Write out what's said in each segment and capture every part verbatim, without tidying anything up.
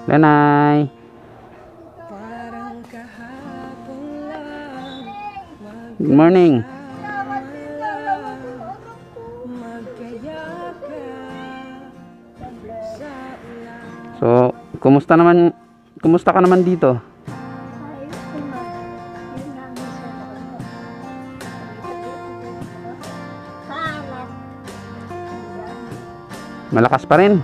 Lanay. Good morning. So, kumusta naman, kumusta ka naman dito? Malakas pa rin.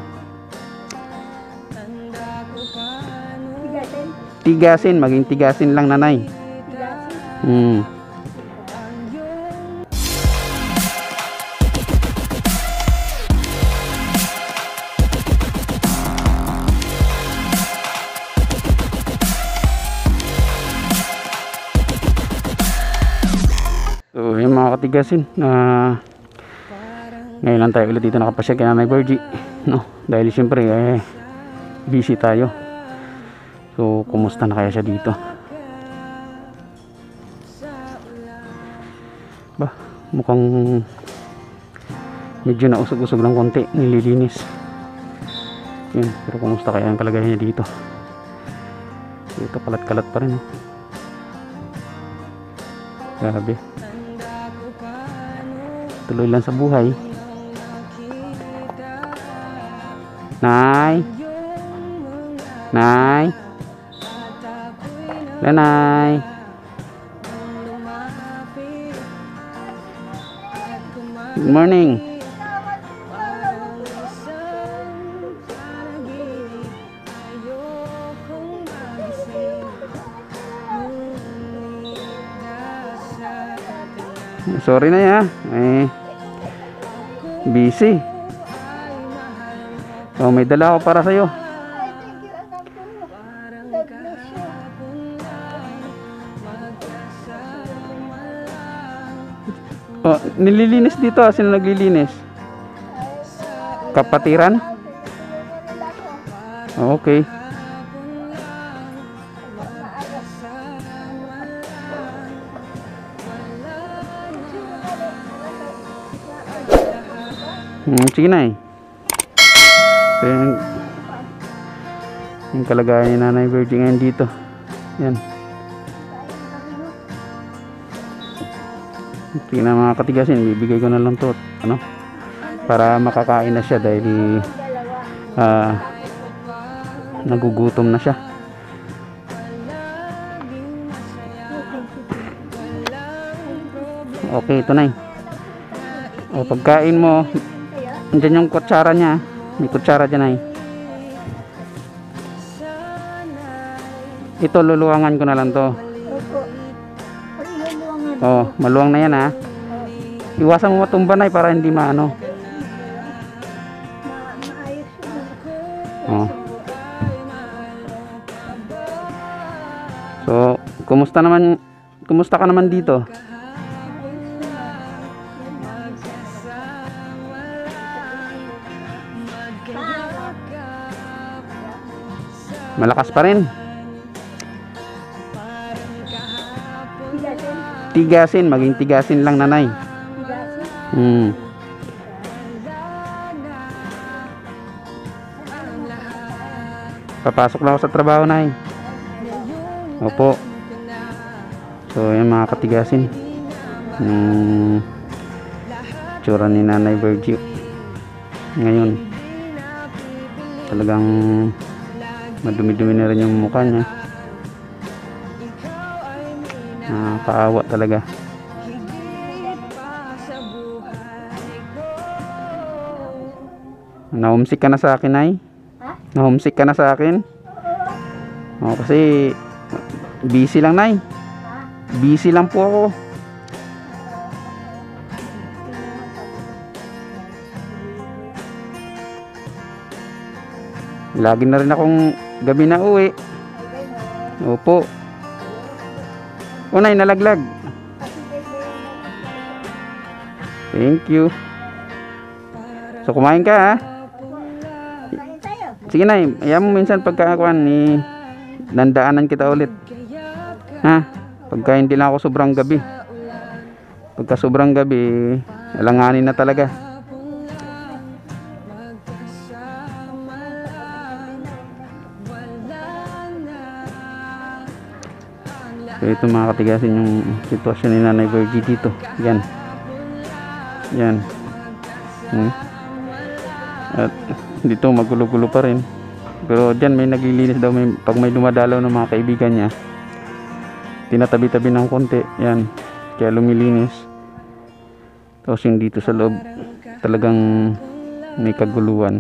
Tigasin, maging tigasin lang, nanay. Hmm. So, yung mga katigasin, na uh, ngayon lang tayo ulit dito nakapasya kay Nanay Virgie, no? Dahil siyempre eh, busy tayo. So kumusta na kaya siya dito? Ba, mukhang medyo nausog-usog ng konti, nililinis. Yun, pero kumusta kaya ang kalagayan niya dito? Dito kalat-kalat pa rin, no? Grabe. Tuloy lang sa buhay. Nay. Nay. Lanay. Good morning. Sorry na ya. Eh, busy. Oh, may dala ako para sa'yo. Oh, nililinis dito. Sino naglilinis? Kapatiran? Oh, okay. Hmm, sige na eh. So, yung, yung kalagayan ni Nanay Virgie ngayon dito. Yan. Sige na mga katigasin, bibigay ko na lang to, ano, para makakain na siya dahil uh, nagugutom na siya. Okay, ito na eh. O, pagkain mo, andyan yung kutsara niya. May kutsara dyan ay. Ito luluwangan ko na lang to. Oh, maluwang na yan ha. Iwasan mo matumba na para hindi maano. Oh. So, kumusta naman, kumusta ka naman dito? Malakas pa rin. Tigasin, maging tigasin lang, nanay. Hmm. Papasok lang ako sa trabaho, nay. Opo. So, yung mga katigasin. Hmm. Tsura ni Nanay Virgie ngayon. Talagang madumi-dumi na rin yung mukha niya. Nakakaawa talaga. Na-homesick ka na sa akin, ay? Ha? Na-homesick ka na sa akin? O, kasi busy lang, nay. Busy lang po ako. Lagi na rin akong gabi na uwi. Opo. O, nay, nalaglag. Thank you. So, kumain ka, ha? Sige, nay. Ayaw mo minsan pagkakakuan ni nandaanan kita ulit. Ha? Pagka hindi lang ako sobrang gabi. Pagka sobrang gabi, alanganin na talaga. So ito mga katigasin yung sitwasyon ni Nanay Virgie dito. Yan. Yan. Hmm. At dito magulo-gulo pa rin. Pero dyan may naglilinis daw, may, pag may dumadalaw ng mga kaibigan niya, tinatabi-tabi ng konti. Yan. Kaya lumilinis. Tapos yung dito sa loob, talagang may kaguluhan.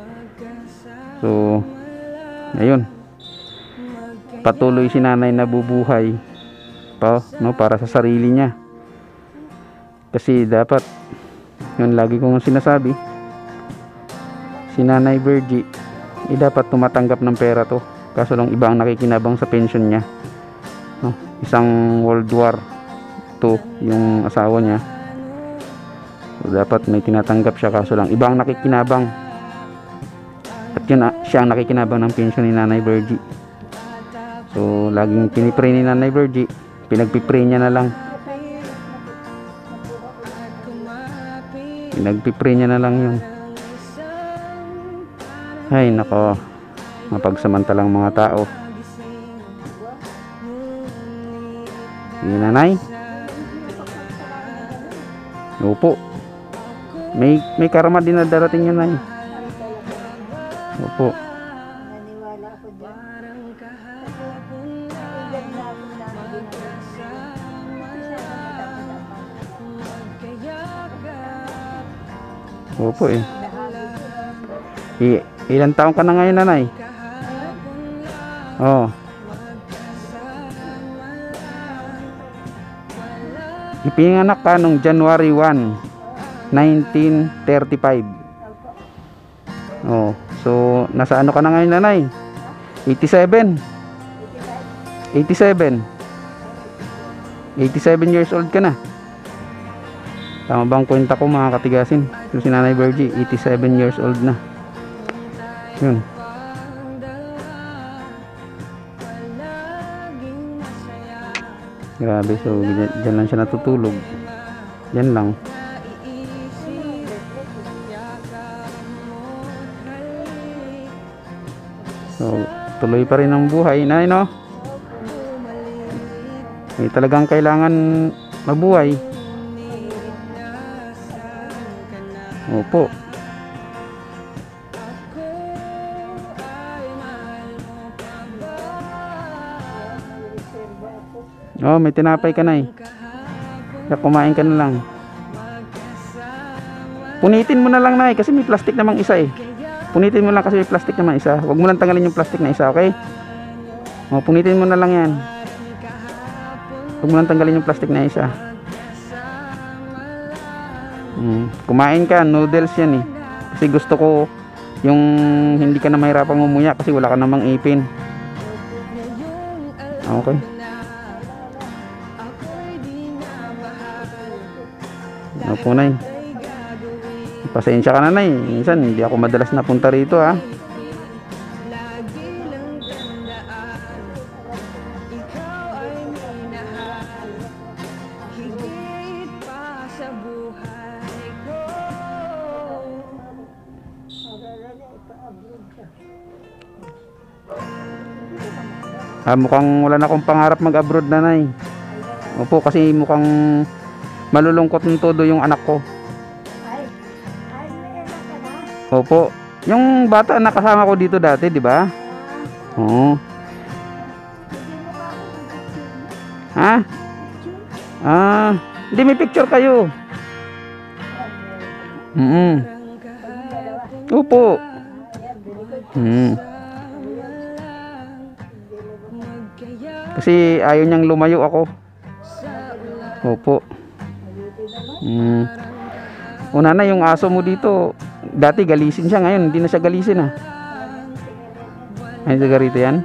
So ayun, patuloy si nanay na bubuhay pa, no, para sa sarili niya. Kasi dapat, yun lagi kong sinasabi, si Nanay Virgie, eh, dapat tumatanggap ng pera to. Kaso lang iba ang nakikinabang sa pension niya, no? Isang World War two yung asawa niya. So, dapat may tinatanggap siya, kaso lang ibang nakikinabang. At yun, ah, siya ang nakikinabang ng pension ni Nanay Virgie. So laging pinipray ni Nanay Virgie, pinagpipray niya na lang. Pinagpipray niya na lang yun. Ay nako, mapagsamantalang mga tao. Sige nanay. Opo. May may karma din na darating yun, nay. Opo. Naniwala ako dyan. Opo eh. I ilan taon ka na ngayon, nanay? Oh. Ipinanganak ka nung January first, nineteen thirty-five. Oh, so nasa ano ka na ngayon, nanay? eighty-seven. eighty-seven. eighty-seven years old ka na. Tama bang kwenta ko, mga katigasin? So, si Nanay Virgie, eighty-seven years old na. Yun. Grabe, so dyan lang siya natutulog. Yan lang. So, tuloy pa rin ang buhay, nay, no? May talagang kailangan mabuhay. Opo. Oh, may tinapay ka, nay. Kaya kumain ka na lang. Punitin mo na lang, nay, kasi may plastic namang isa eh. Punitin mo lang kasi may plastic naman isa. Huwag mo lang tanggalin yung plastic na isa, okay? O, punitin mo na lang yan. Huwag mo lang tanggalin yung plastic na isa. Hmm. Kumain ka, noodles yan eh. Kasi gusto ko yung hindi ka na mahirapang umuya kasi wala ka namang ipin. Okay. Opo, nay. Pasensya ka na, nay. Minsan hindi ako madalas napunta rito, ha. Ah, mukhang wala na akong pangarap mag-abroad, nanay. Opo, kasi mukhang malulungkot ng todo yung anak ko. Ay, ay, may anak ka na. Opo. Yung bata na kasama ko dito dati, di ba? Oo. Ha? Ah, hindi, may picture kayo. Mm. Opo. Mm. Kasi ayaw niyang lumayo ako. Opo. Mm. Una na yung aso mo dito. Dati galisin siya, ngayon hindi na siya galisin, ha. Ay, sigarito yan.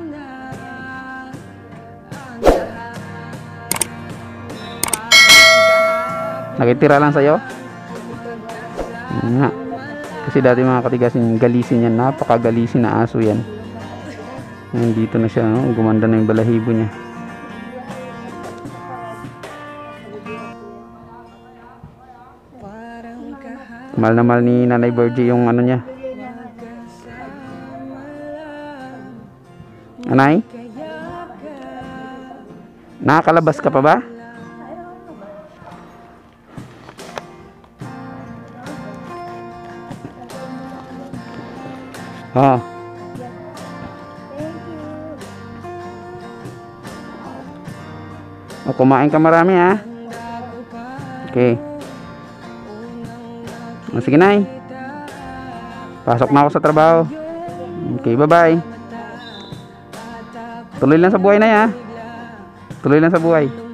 Nakitira lang sa'yo? Nga. Kasi dati mga katigasin, galisin yan. Napakagalisin na aso yan. Ngayon dito na siya, no? Gumanda na yung balahibo niya. Mahal na mahal ni Nanay Virgie yung ano niya. Anay? Nakakalabas ka pa ba? Oh. O, kumain ka marami ha. Okay. O, sige na. Pasok na ako sa trabaho. Okay, bye bye. Tuloy lang sa buhay na ya. Tuloy lang sa buhay.